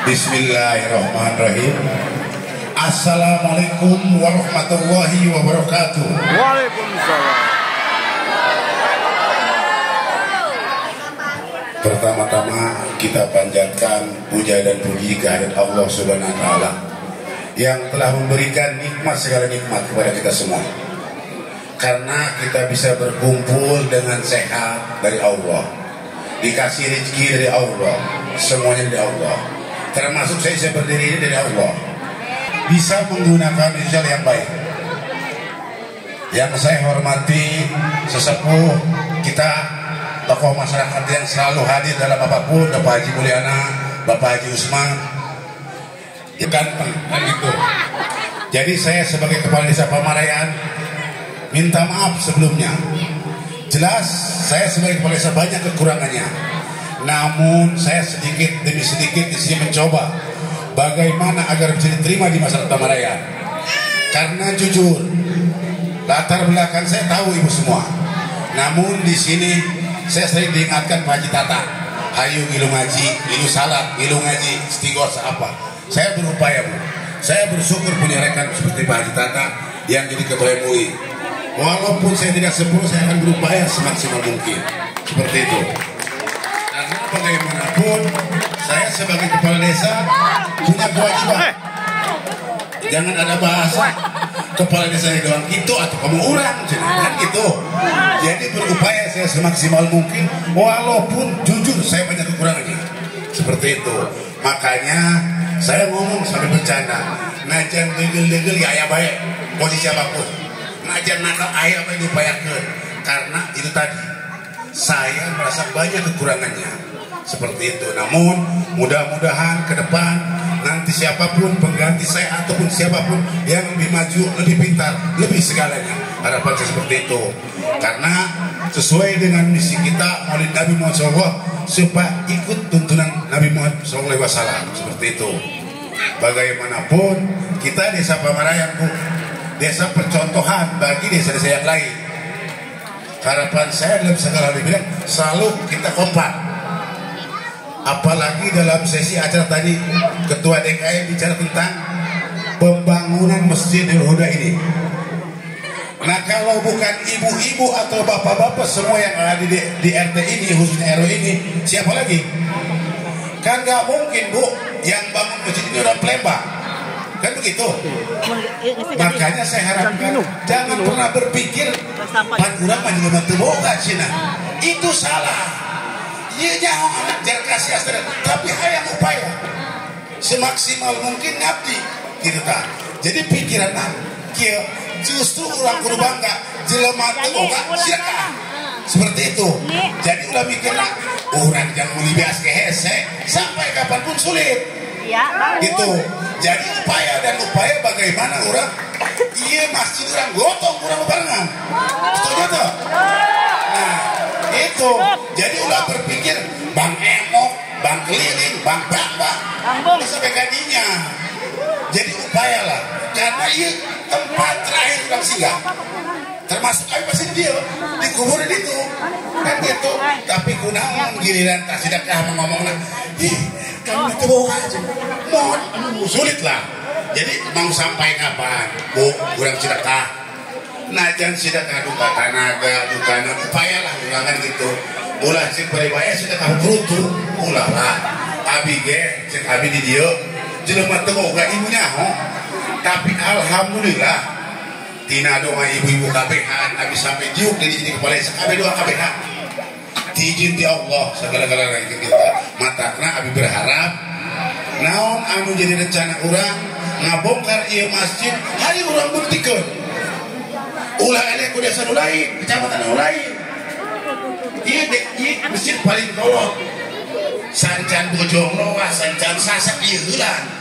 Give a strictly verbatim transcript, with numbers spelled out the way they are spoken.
Bismillahirrahmanirrahim. Assalamualaikum warahmatullahi wabarakatuh. Waalaikumsalam. Pertama-tama kita panjatkan puja dan puji kehadirat Allah Subhanahu wa taala yang telah memberikan nikmat segala nikmat kepada kita semua. Karena kita bisa berkumpul dengan sehat dari Allah, dikasih rezeki dari Allah, semuanya dari Allah. Termasuk saya bisa berdiri ini dari Allah. Bisa menggunakan rizal yang baik. Yang saya hormati sesepuh kita, tokoh masyarakat yang selalu hadir dalam apapun, Bapak Haji Mulyana, Bapak Haji Usman, ya ganteng kan gitu. Jadi saya sebagai kepala desa Pamarayan minta maaf sebelumnya. Jelas saya sebagai kepala desa banyak kekurangannya, namun saya sedikit demi sedikit di sini mencoba bagaimana agar bisa diterima di masyarakat Pamarayan. Karena jujur, latar belakang saya tahu ibu semua. Namun di sini saya sering diingatkan Pak Haji Tata, hayu ngilu ngaji, ngilu salat, ngilu ngaji, istighosa apa. Saya berupaya Bu. Saya bersyukur punya rekan seperti Pak Haji Tata yang jadi ketua M U I. Walaupun saya tidak sempurna, saya akan berupaya semaksimal mungkin. Seperti itu. Karena bagaimanapun saya sebagai kepala desa punya kewajiban. Jangan ada bahasa kepala desa doang gitu atau kamu orang kan gitu. Jadi berupaya saya semaksimal mungkin, walaupun jujur saya banyak kekurangannya. Seperti itu. Makanya saya ngomong sampai bercanda, najan degel-degel ya ayah baik posisi apapun, najan nakal ayah baik diupayakan. Karena itu tadi, saya merasa banyak kekurangannya. Seperti itu. Namun mudah-mudahan ke depan nanti siapapun pengganti saya ataupun siapapun yang lebih maju, lebih pintar, lebih segalanya, harapan saya seperti itu. Karena sesuai dengan misi kita Maulid Nabi Muhammad shallallahu alaihi wasallam, supaya ikut tuntunan Nabi Muhammad shallallahu alaihi wasallam. Seperti itu. Bagaimanapun kita desa Pamarayan Bu, desa percontohan bagi desa-desa yang lain. Harapan saya dalam segala dibilang selalu kita kompak. Apalagi dalam sesi acara tadi Ketua D K M bicara tentang pembangunan Masjidil Huda ini. Nah kalau bukan ibu-ibu atau bapak-bapak semua yang ada di, di R T ini, khususnya R W ini, siapa lagi? Kan gak mungkin Bu yang bangun masjid ini udah Palembang, kan begitu. Makanya saya harapkan jangan pernah berpikir pan urang mah juga bantu boga Cina. Itu salah. Iya jangan anak jar kasih astra, tapi hayang upaya semaksimal mungkin ngabdi gitu ta. Jadi pikiran nah, kia justru orang kudu bangga jelema teu boga siapa seperti itu. Jadi ulah mikirna orang yang muli bias ke hese sampai kapanpun sulit gitu. Jadi upaya dan upaya bagaimana orang iya masjid orang gotong orang barengan, setuju tuh. Nah itu jadi ulah berpikir bang emok, bang keliling, bang bamba sampai gajinya. Jadi upayalah karena ini tempat terakhir orang singgah, termasuk kami pasti dia dikubur di itu kan gitu. Tapi kunaon giliran tak sedekah ngomongna ih kan itu bawa aja mohon sulit lah. Jadi mau sampai kapan Bu kurang sedekah, najan sedekah duka tanaga duka upaya lah jangan gitu. Ulah cek peribaya sedekah berutu ulah lah abi ge cek abi di dia jelema teu boga ibunya ho. Tapi alhamdulillah tina doa ibu-ibu kabehan abi sampai jiuk di sini kepala sakabe doa kabehan diizin ti Allah segala-galanya kita matakna abi berharap naon anu jadi rencana urang ngabongkar ieu masjid hari urang buktikeun ulah eleh ku desa nu lain kecamatan nu lain ieu ieu masjid paling kolot sancan bojong loa sancan sasak ieu heulan